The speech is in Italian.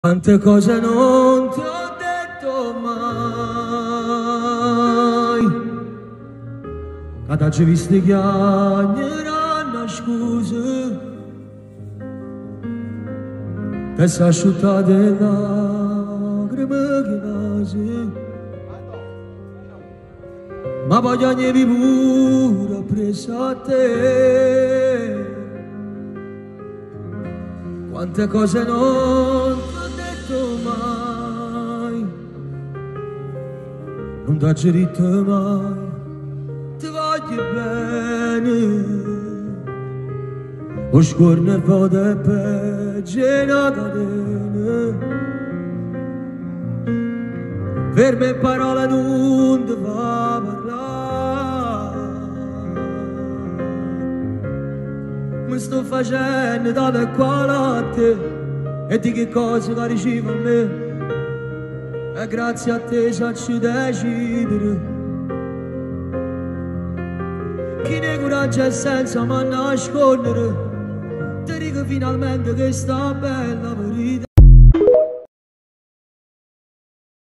Quante cose non ti ho detto mai, che ci visti chiagneranno scuse, che si asciuttate le lacrime che nasi, ma poi ogni pure presa a te. Quante cose non ti ho detto mai, non ti ho detto mai, ti voglio bene, o scorno il voto è peggio e una catena, per me parole non ti fa parlare, mi sto facendo da qua a te e di che cosa che ricevo a me e grazie a te saccio decidere chi ne coraggio è senza ma nascondere ti dico finalmente che sta bella verità.